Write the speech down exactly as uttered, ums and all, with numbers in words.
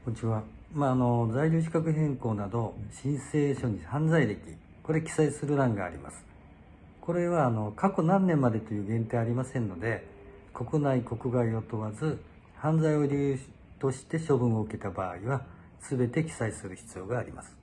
こんにちは。まあ、あの在留資格変更など申請書に犯罪歴、これ記載する欄があります。これはあの過去何年までという限定ありませんので、国内国外を問わず犯罪を理由として処分を受けた場合は全て記載する必要があります。